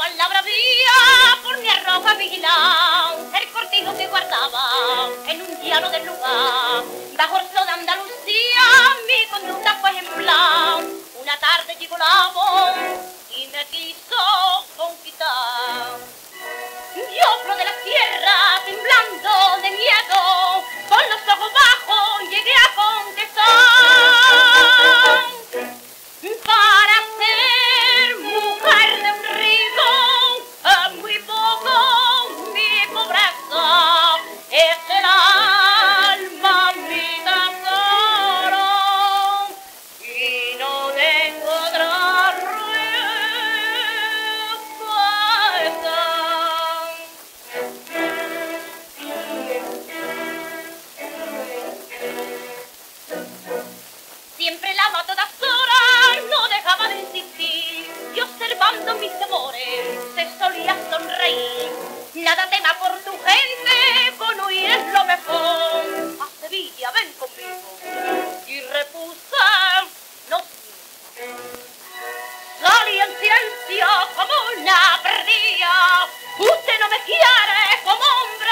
la bravía por mi arroja vigilado, el cortijo que guardaba en un llano del lugar. Bajo el sol de Andalucía mi conducta fue ejemplar. Una tarde llegó la voz y me quiso conquistar. Yo, flor de la tierra, temblando de miedo, con los ojos bajos llegué a conquistar. Para ser mujer de un rico es muy poco mi pobreza, es el alma mi tesoro y no tengo otra siempre la amó a todas horas, no dejaba de insistir, y observando mis temores, se solía sonreír. Nada tema por tu gente, con huir es lo mejor. A Sevilla, ven conmigo. Y repuse, no. Salí en silencio como una perdida. Usted no me quiere como hombre.